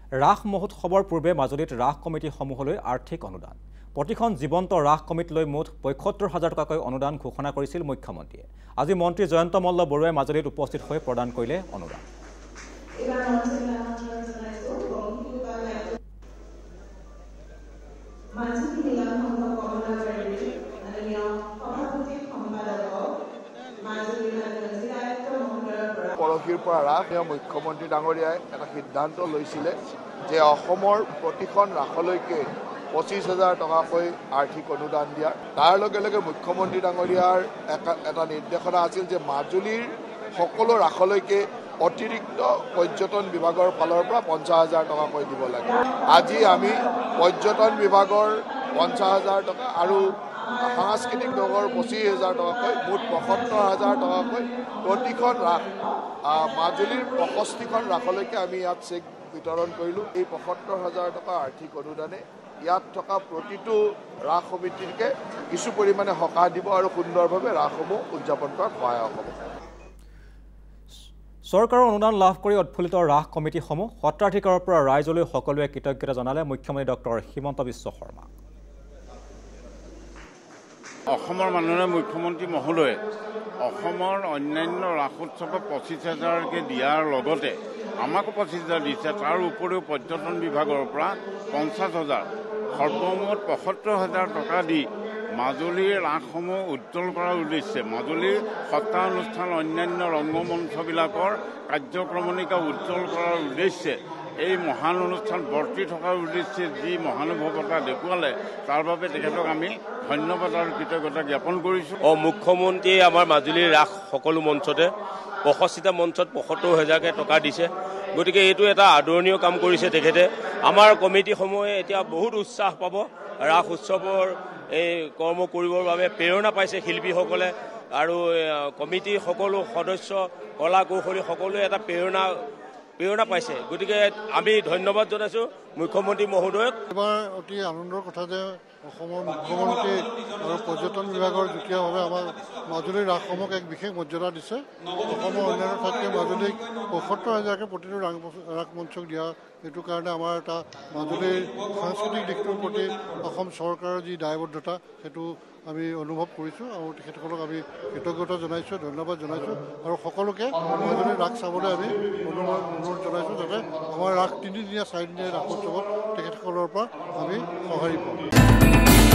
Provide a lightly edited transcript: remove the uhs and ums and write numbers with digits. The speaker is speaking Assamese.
ৰাস মহোৎসৱৰ পূৰ্বে মাজুলীত ৰাস কমিটিসমূহলৈ আৰ্থিক অনুদান প্ৰতিখন জীৱন্ত ৰাস কমিটিলৈ মুঠ ৭৫,০০০ টকাকৈ অনুদান ঘোষণা কৰিছিল মুখ্যমন্ত্ৰীয়ে। আজি মন্ত্ৰী জয়ন্ত মল্ল বৰুৱাই মাজুলীত উপস্থিত হৈ প্ৰদান কৰিলে অনুদান। পৰহিৰ পৰা ৰাস মুখ্যমন্ত্ৰী ডাঙৰীয়াই এটা সিদ্ধান্ত লৈছিলে যে অসমৰ প্ৰতিখন ৰাসলৈকে ২৫,০০০ টকাকৈ আৰ্থিক অনুদান দিয়া। তাৰ লগে লগে মুখ্যমন্ত্ৰী ডাঙৰীয়াৰ এটা নিৰ্দেশনা আছিল যে মাজুলীৰ সকলো ৰাসলৈকে অতিৰিক্ত পৰ্যটন বিভাগৰ ফালৰ পৰা ৫০,০০০ টকাকৈ দিব লাগে। আজি আমি পৰ্যটন বিভাগৰ ৫০,০০০ টকা আৰু সাংস্কৃতিক বিভাগৰ ২৫,০০০ টকাকৈ মুঠ ৭৫,০০০ টকাকৈ প্ৰতিখন ৰাস মাজুলীৰ ৬৫খন ৰাসলৈকে আমি ইয়াত চেক বিতৰণ কৰিলোঁ। এই ৭৫,০০০ টকা আৰ্থিক অনুদানে ইয়াত থকা প্ৰতিটো ৰাস সমিতিকে কিছু পৰিমাণে সকাহ দিব আৰু সুন্দৰভাৱে ৰাসসমূহ উদযাপন কৰাত সহায়ক হ'ব। চৰকাৰৰ অনুদান লাভ কৰি উৎফুল্লিত ৰাস কমিটিসমূহ সত্ৰাধিকাৰৰ পৰা ৰাইজলৈ সকলোৱে কৃতজ্ঞতা জনালে মুখ্যমন্ত্ৰী ডক্টৰ হিমন্ত বিশ্ব শৰ্মা। অসমৰ মাননীয় মুখ্যমন্ত্ৰী মহোদয়ে অসমৰ অন্যান্য ৰাস উৎসৱত ২৫,০০০কৈ দিয়াৰ লগতে আমাকো ২৫,০০০ দিছে। তাৰ উপৰিও পৰ্যটন বিভাগৰ পৰা ৫০,০০০ সৰ্বমুঠ ৭৫,০০০ টকা দি মাজুলীৰ ৰাসসমূহ উজ্জ্বল কৰাৰ উদ্দেশ্যে মাজুলীৰ সত্ৰানুষ্ঠান অন্যান্য ৰংগমঞ্চবিলাকৰ কাৰ্যক্ৰমণিকা উজ্জ্বল কৰাৰ উদ্দেশ্যে এই মহান অনুষ্ঠান বৰ্তি থকাৰ উদ্দেশ্যে যি মহানুভৱতা দেখুৱালে তাৰ বাবে তেখেতক আমি ধন্যবাদ আৰু কৃতজ্ঞতা জ্ঞাপন কৰিছোঁ। মুখ্যমন্ত্ৰীয়ে আমাৰ মাজুলীৰ ৰাস সকলো মঞ্চতে ৬৫টা মঞ্চত ৭৫,০০০কৈ টকা দিছে। গতিকে এইটো এটা আদৰণীয় কাম কৰিছে তেখেতে। আমাৰ কমিটিসমূহে এতিয়া বহুত উৎসাহ পাব। ৰাস উৎসৱৰ এই কৰ্ম কৰিবৰ বাবে প্ৰেৰণা পাইছে শিল্পীসকলে আৰু কমিটিৰ সকলো সদস্য কলা কৌশলী সকলোৱে এটা প্ৰেৰণা পাইছে। গতিকে আমি ধন্যবাদ জনাইছোঁ মুখ্যমন্ত্ৰী মহোদয়ক। এবাৰ অতি আনন্দৰ কথা যে অসমৰ মুখ্যমন্ত্ৰী আৰু পৰ্যটন বিভাগৰ যুটীয়াভাৱে আমাৰ মাজুলীৰ ৰাসসমূহক এক বিশেষ মৰ্যাদা দিছে। অসমৰ অন্যান্য ঠাইতকৈ মাজুলীক ৭৫,০০০কৈ প্ৰতিটো ৰাস মঞ্চক দিয়া। এইটো কাৰণে আমাৰ এটা মাজুলীৰ সাংস্কৃতিক দিশটোৰ প্ৰতি অসম চৰকাৰৰ যি দায়বদ্ধতা সেইটো আমি অনুভৱ কৰিছোঁ আৰু তেখেতসকলক আমি কৃতজ্ঞতা জনাইছোঁ, ধন্যবাদ জনাইছোঁ আৰু সকলোকে মাজুলীৰ ৰাস চাবলৈ আমি অনুৰোধ জনাইছোঁ যাতে আমাৰ ৰাস ৩ দিনীয়া ৪ দিনীয়া ৰাস উৎসৱত তেখেতসকলৰ পৰা আমি সঁহাৰি পাওঁ।